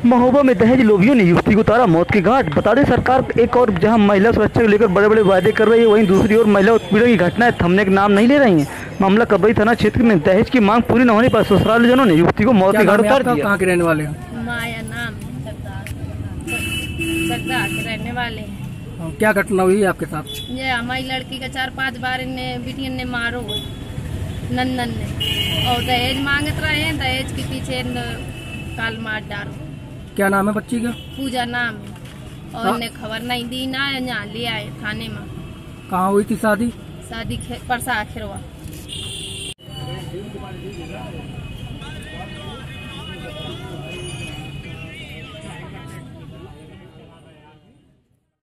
महोबा में दहेज लोभियों ने युवती को उतारा मौत के घाट। बता दें सरकार एक और जहां महिला सुरक्षा को लेकर बड़े बड़े वायदे कर रही है, वहीं दूसरी ओर महिला उत्पीड़न की घटनाएं थमने का नाम नहीं ले रही हैं। मामला कबई थाना क्षेत्र में दहेज की मांग पूरी न होने पर ससुरालजनों ने युवती को मौत के घाट उतार दिया। कहाँ के रहने वाले हैं? माया नाम सरदार के रहने वाले हैं। क्या घटना हुई है आपके साथ? ये हमारी लड़की का 4-5 बार ने बिटियन ने मारो नंदन ने, और दहेज मांगत रहे हैं। दहेज के पीछे काल मार डालो। क्या नाम है बच्ची का? पूजा नाम है, और इन्हें खबर नहीं दी ना, यहाँ ले आए थाने में। कहाँ हुई थी शादी? शादी परसा खिरवा।